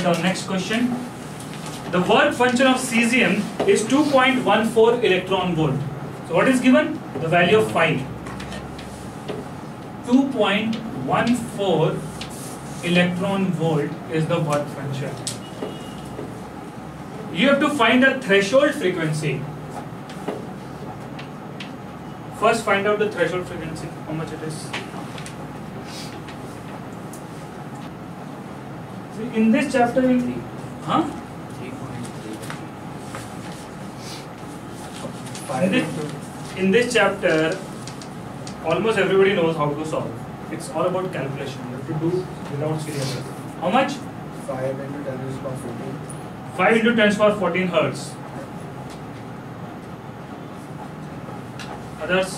write down next question. The work function of cesium is 2.14 electron volt. So what is given? The value of phi. 2.14 electron volt is the work function. You have to find the threshold frequency. First find out the threshold frequency, how much it is. See, in this chapter we'll in this chapter almost everybody knows how to solve. It's all about calculation. You have to do without serious. How much? 5 into 10 is about 14. 5 into 10 for 14 hertz. Others?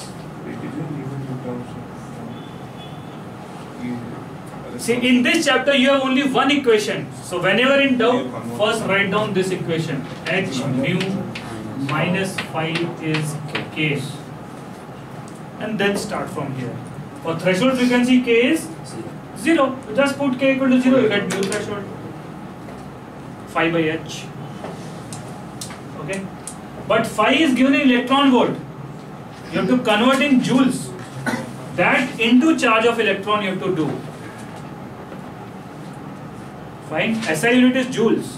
See, in this chapter you have only one equation. So whenever in doubt, first write down this equation. H mu minus phi is k. And then start from here. For threshold frequency k is 0. Just put k equal to 0, you get mu threshold. Phi by h. Okay. But phi is given in electron volt. You have to convert in joules. That into charge of electron you have to do. Fine. SI unit is joules.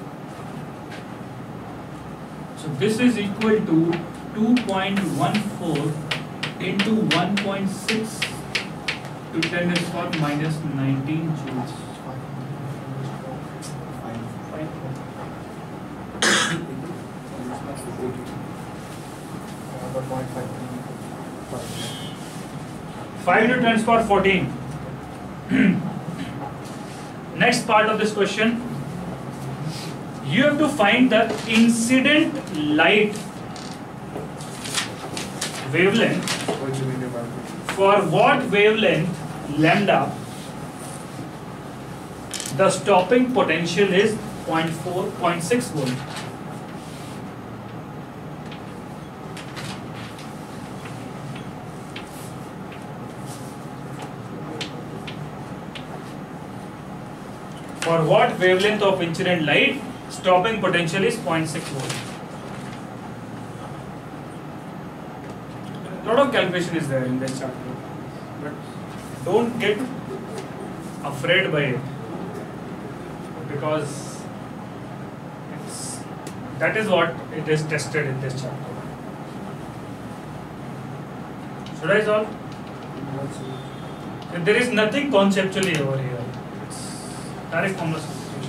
So this is equal to 2.14 into 1.6 to 10 to the power minus 19 joules. Fine. 5 to 10 to the power 14. Next part of this question, you have to find the incident light wavelength. For what wavelength lambda the stopping potential is 0.6 volt. For what wavelength of incident light stopping potential is 0.6 volt. A lot of calculation is there in this chapter, but don't get afraid by it, because that is what it is tested in this chapter. Should I solve? There is nothing conceptually over here. Direct formula substitution.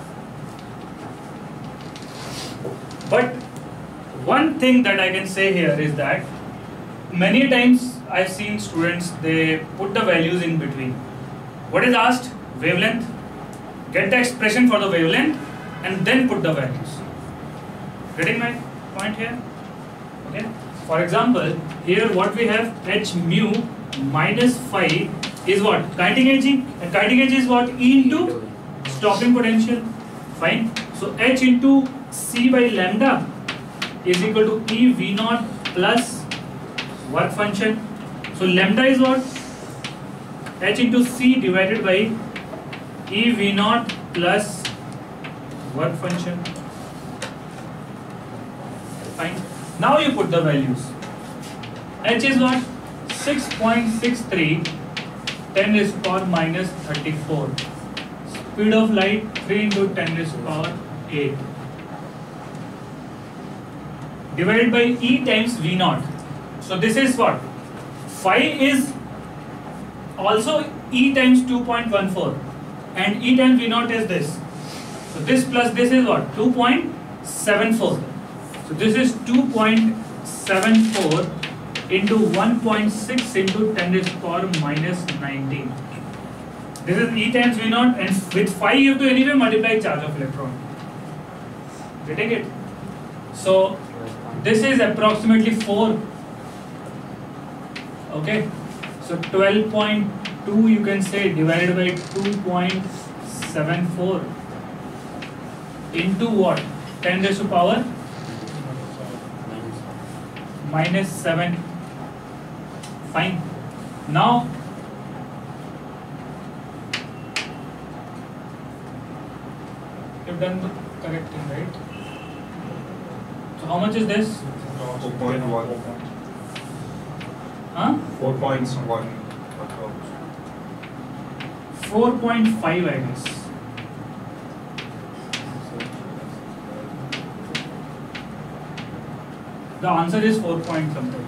But one thing that I can say here is that many times I've seen students, they put the values in between. What is asked? Wavelength. Get the expression for the wavelength and then put the values. Getting my point here? Okay. For example, here what we have, h mu minus phi is what? Kinetic energy. And kinetic energy is what? E into stopping potential. Fine. So h into c by lambda is equal to E V naught plus work function. So lambda is what? H into c divided by E V naught plus work function. Fine. Now you put the values. H is what? 6.63 10 is power minus 34. Speed of light 3 into 10 is power 8. Divided by E times V naught. So this is what? Phi is also E times 2.14 and E times V naught is this. So this plus this is what? 2.74. So this is 2.74 into 1.6 into 10 is power minus 19. This is E times V naught, and with phi you have to anyway multiply charge of electron. Getting it? So this is approximately 4. Okay. So 12.2 you can say divided by 2.74 into what? 10 raised to power minus 7. Fine. Now done the correct thing, right? So how much is this? 4.1. Huh? 4.1. 4.5, I guess. The answer is 4 point something.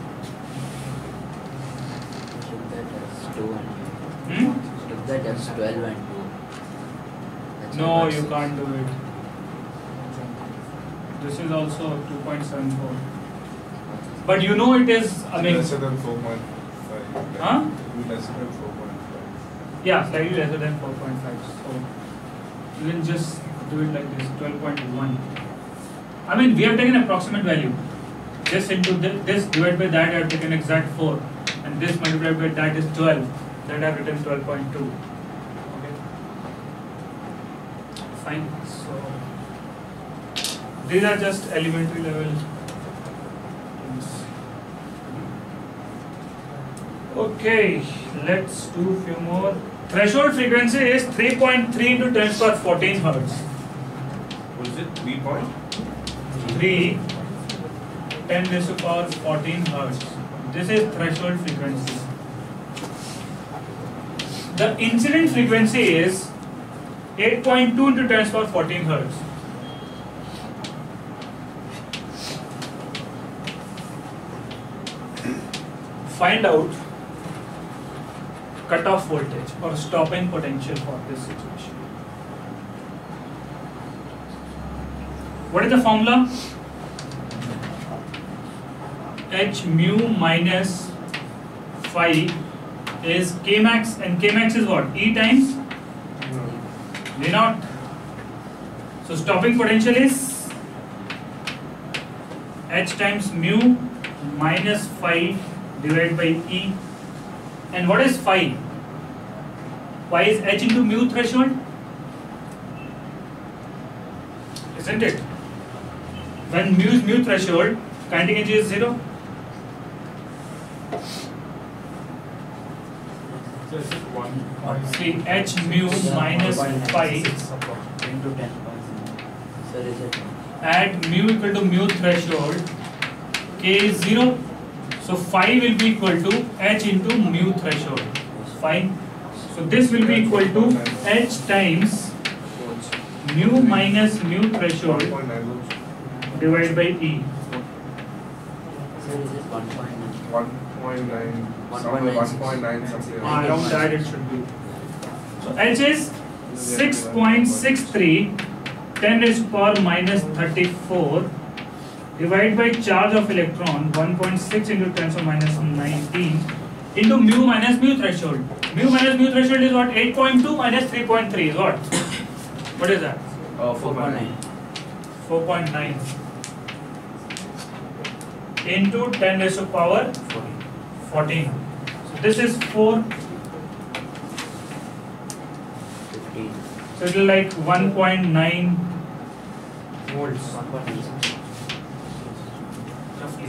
Took that as 2 and 2. Hmm? Took that as 12 and 2. That's No, about you 6. can't do it. This is also 2.74. But you know it is, I mean, Lesser than 4.5. huh? Lesser than 4.5. Yeah, slightly lesser than 4.5. So you can just do it like this, 12.1. I mean, we have taken approximate value. This into this divided by that, I have taken exact 4. And this multiplied by that is 12. That I have written 12.2. Okay. Fine. So these are just elementary level things. Okay, let's do few more. Threshold frequency is 3.3 into 10 to the power 14 hertz. What is it? 3.? 3, 10 raised to the power 14 hertz. This is threshold frequency. The incident frequency is 8.2 into 10 to the power 14 hertz. Find out cutoff voltage or stopping potential for this situation. What is the formula? H mu minus phi is Kmax, and Kmax is what? E times V naught. So stopping potential is H times mu minus phi divided by E. And what is phi? Phi is H into mu threshold, isn't it? When mu is mu threshold, kinetic energy is 0. So is it 1? See, H mu minus phi Into 10. So is it? at mu equal to mu threshold, K is 0. So phi will be equal to H into mu threshold. Fine. So this will be equal to H times mu minus mu threshold 1.9. divided by E. So is it 1.9? 1.9. 1.9 something. Around that it should be. So H is 6.63 10 raised to the power minus 34 divided by charge of electron 1.6 into 10 to the minus 19 into mu minus mu threshold. Mu minus mu threshold is what? 8.2 minus 3.3 is what? What is that? 4.9. 4.9 into 10 raised to the power 14. So this is 4. 15. So it will like 1.9 volts. 1.9. Roughly.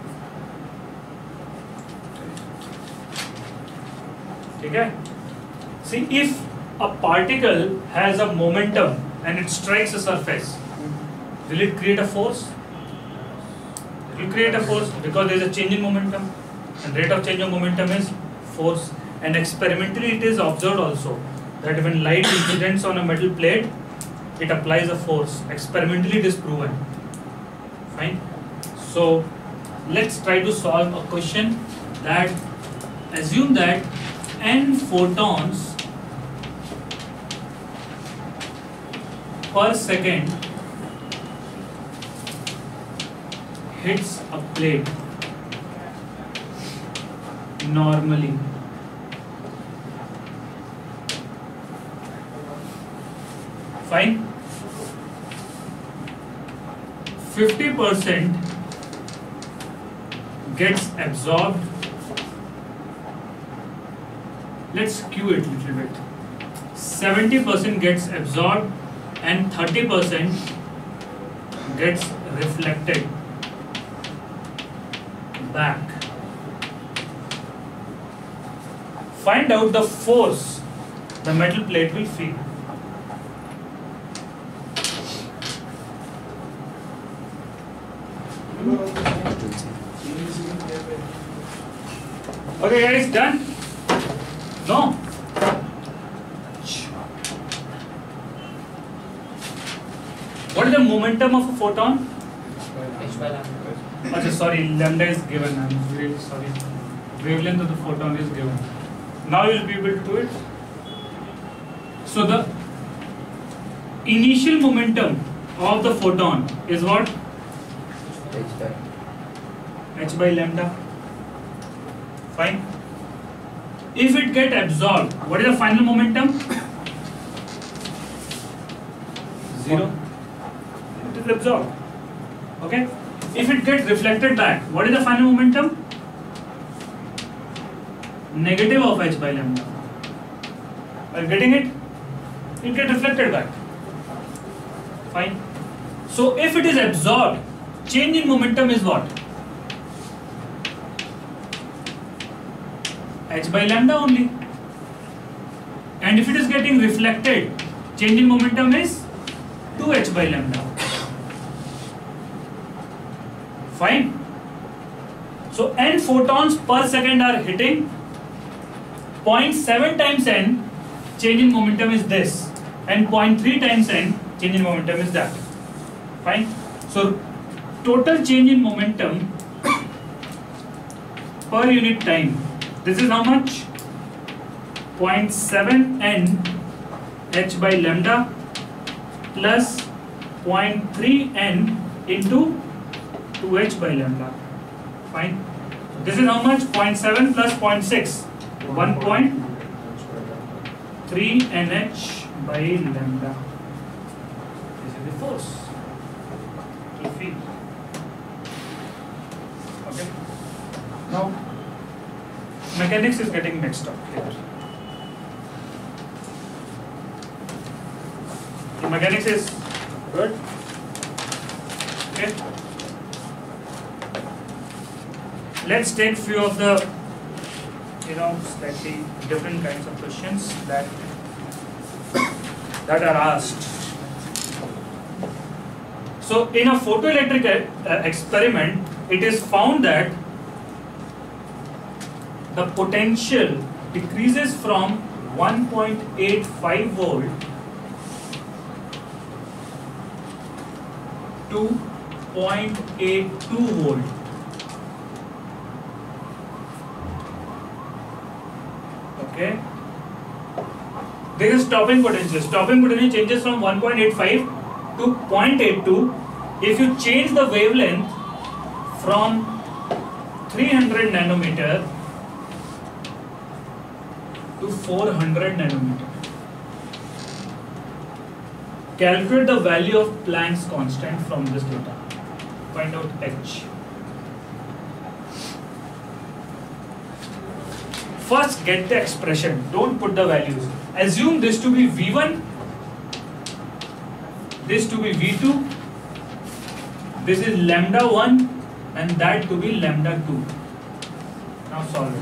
Okay. See, if a particle has a momentum and it strikes a surface, will it create a force? It will create a force because there is a change in momentum, and rate of change of momentum is force. And experimentally it is observed also that when light incidents on a metal plate, it applies a force. Experimentally it is proven. Fine. So let's try to solve a question that assume that n photons per second hits a plate normally. Fine. 50% gets absorbed. Let's skew it a little bit. 70% gets absorbed and 30% gets reflected back. Find out the force the metal plate will feel. Okay guys, done? No? What is the momentum of a photon? H by lambda. Okay, sorry, lambda is given. I'm really sorry. Wavelength of the photon is given. Now you'll be able to do it. So the initial momentum of the photon is what? H by lambda. Fine. If it get absorbed, what is the final momentum? 0. It is absorbed. Okay. If it gets reflected back, what is the final momentum? Negative of H by lambda. Are you getting it? It gets reflected back. Fine. So if it is absorbed, change in momentum is what? H by lambda only. And if it is getting reflected, change in momentum is 2h by lambda. Fine. So n photons per second are hitting. 0.7 times n, change in momentum is this. And 0.3 times n, change in momentum is that. Fine. So total change in momentum per unit time. This is how much? 0.7 n h by lambda plus 0.3 n into 2h by lambda. Fine. This is how much? 0.7 plus 0.6. 1.3 nh by lambda. This is the force to feel. Okay. Now, mechanics is getting mixed up here. The mechanics is good. Okay. Let's take few of the slightly different kinds of questions that are asked. So in a photoelectric experiment, it is found that the potential decreases from 1.85 volt to 0.82 volt. Okay. This is stopping potential. Stopping potential changes from 1.85 to 0.82 if you change the wavelength from 300 nanometer to 400 nanometer. Calculate the value of Planck's constant from this data. Find out H. First get the expression, don't put the values. Assume this to be V1, this to be V2, this is lambda 1 and that to be lambda 2. Now solve it.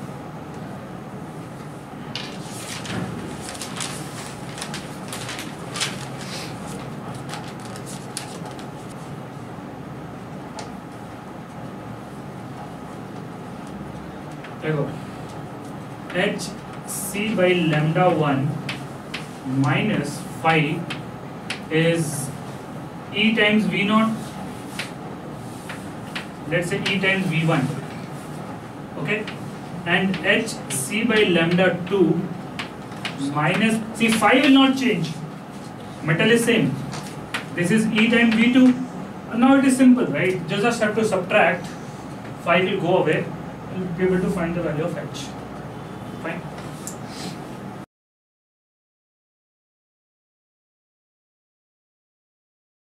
There you go. H C by lambda 1 minus phi is E times V0. Let's say E times V1. Okay. And H C by lambda 2 minus, see phi will not change. Metal is same. This is E times V2. And now it is simple, right? Just have to subtract. Phi will go away. You'll be able to find the value of H. Fine.